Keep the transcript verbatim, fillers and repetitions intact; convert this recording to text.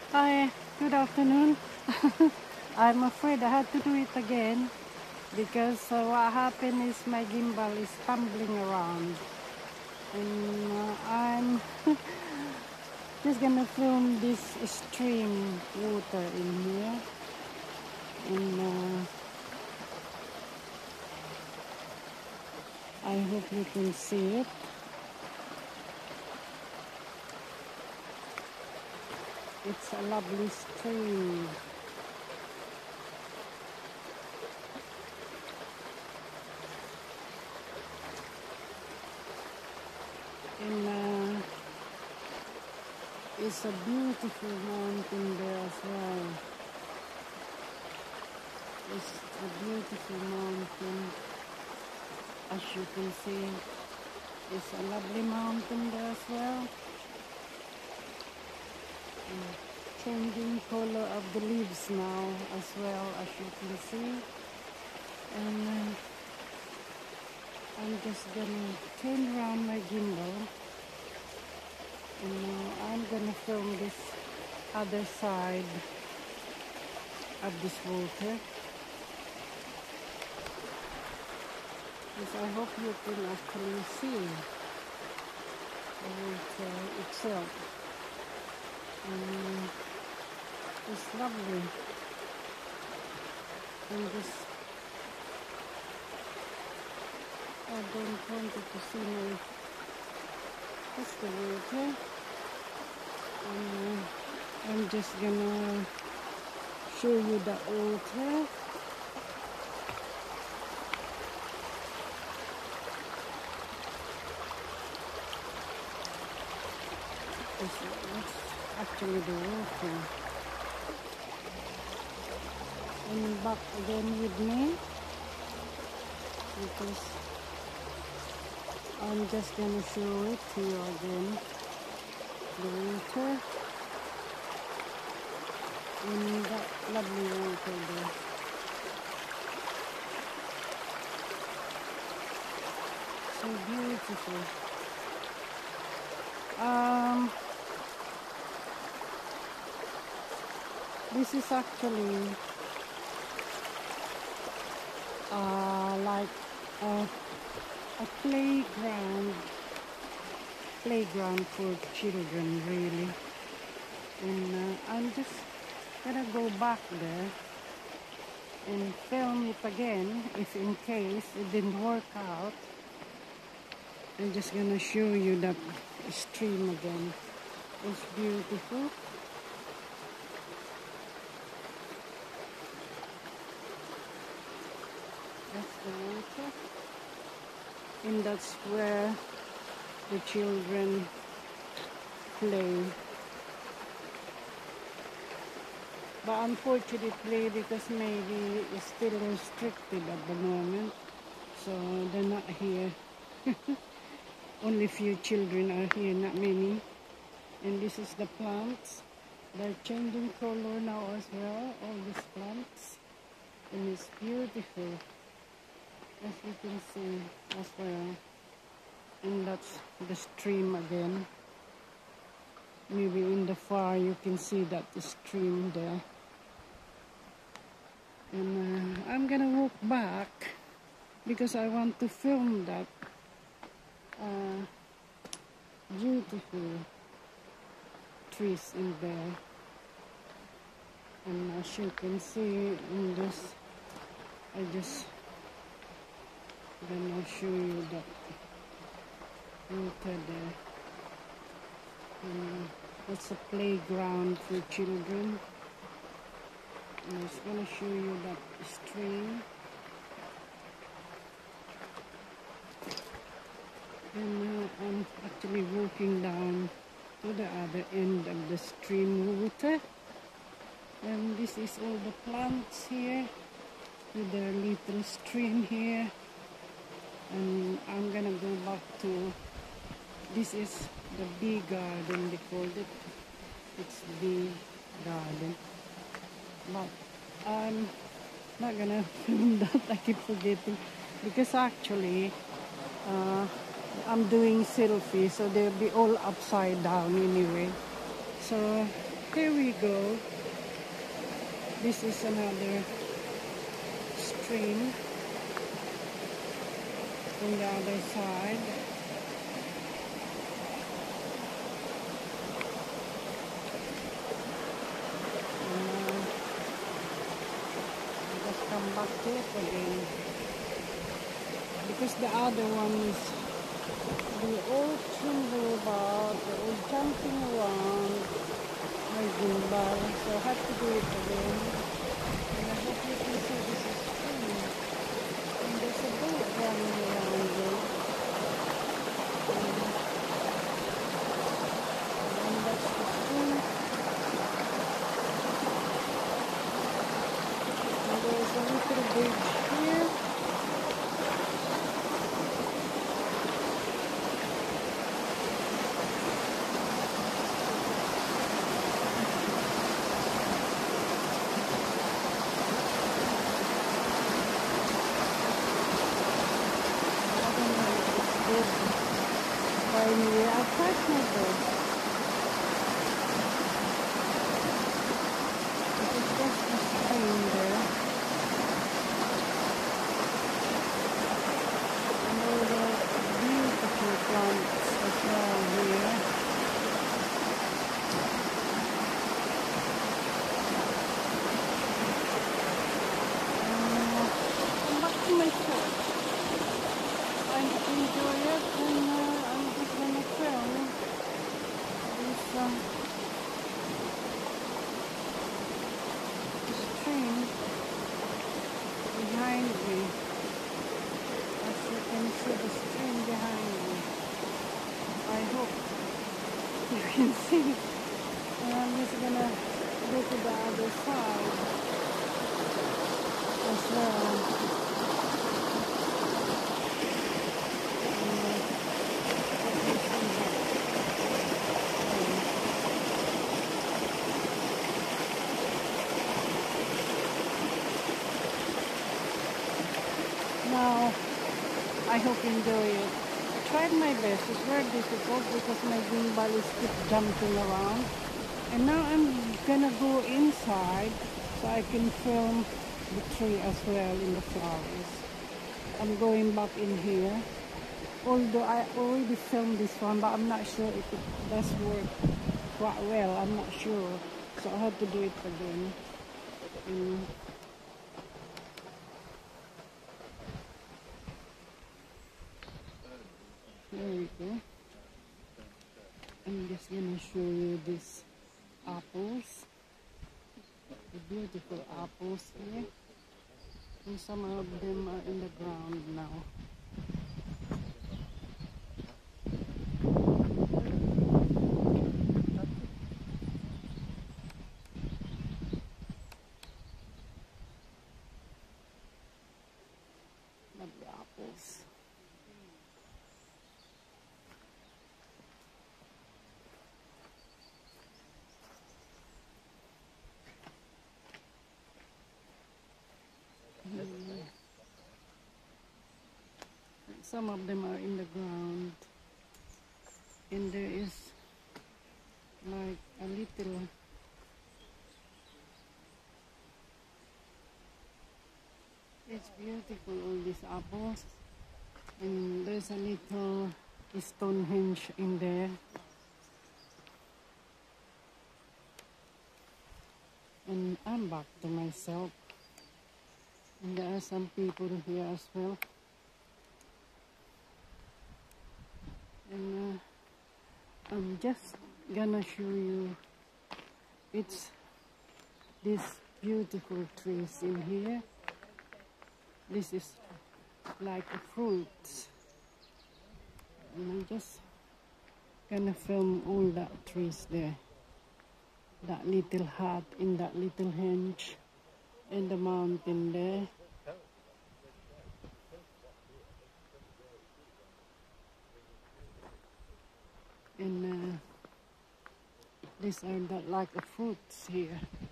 Hi, good afternoon. I'm afraid I had to do it again because uh, what happened is my gimbal is tumbling around, and uh, I'm just gonna film this stream water in here, and uh, I hope you can see it. It's a lovely stream. And uh, it's a beautiful mountain there as well. It's a beautiful mountain. As you can see, it's a lovely mountain there as well. And changing color of the leaves now as well, as you can see. And uh, I'm just gonna turn around my gimbal, and now I'm gonna film this other side of this water. Yes, I hope you can actually see the water itself. And it's lovely. And this, I don't want it to see my, that's the water. And uh, I'm just gonna show you the water. That's actually the water. And back again with me, because I'm just gonna show it to you again. The water and that lovely water there. So beautiful. Um, this is actually uh, like a, a playground, playground for children, really. And uh, I'm just gonna go back there and film it again if in case it didn't work out. I'm just gonna show you that stream again. It's beautiful. That's the water. And that's where the children play. But unfortunately, because maybe it's still restricted at the moment, so they're not here. Only few children are here, not many. And this is the plants. They're changing color now as well, all these plants. And it's beautiful, as you can see as well. And that's the stream again. Maybe in the far you can see that the stream there. And uh, I'm gonna walk back because I want to film that uh, beautiful trees in there. And as you can see in this, I just gonna show you that water there. And it's a playground for children. I'm just gonna show you that stream. And now I'm actually walking down to the other end of the stream water. And this is all the plants here with their little stream here. And I'm gonna go back to, this is the bee garden, they called it. It's bee garden. But I'm not gonna film that, I keep forgetting. Because actually, uh, I'm doing selfie, so they'll be all upside down anyway. So Here we go. This is another stream on the other side. And, uh, I just come back to it again because the other one is the old tremble about, the old jumping around my gimbal, so I have to do it again. And I hope you can see this is free. And there's a boat running around there. And, and that's the stream. And there's a little bridge here. Anyway, I'll try my best. It's just a stream there. And all the beautiful plants as well here. Uh, come back to my shop. I enjoy it, and uh, I'm just gonna film this uh, stream behind me. As you can see the stream behind me. I hope you can see. And I'm just gonna go to the other side as well. Now, I hope you enjoy it. I tried my best. It's very difficult because my gimbal is keep jumping around. And now I'm gonna go inside so I can film the tree as well in the flowers. I'm going back in here. Although I already filmed this one, but I'm not sure if it does work quite well. I'm not sure. So I have to do it again. And there we go. I'm just gonna show you these apples. The beautiful apples here. And some of them are in the ground now. Lovely apples. Some of them are in the ground, and there is like a little it's beautiful, all these apples, and there's a little Stonehenge in there, and I'm back to myself, and there are some people here as well. And uh, I'm just gonna show you it's these beautiful trees in here. This is like a fruit, and I'm just gonna film all that trees there, that little hut in that little henge, and the mountain there. And uh, these are that like a fruits here.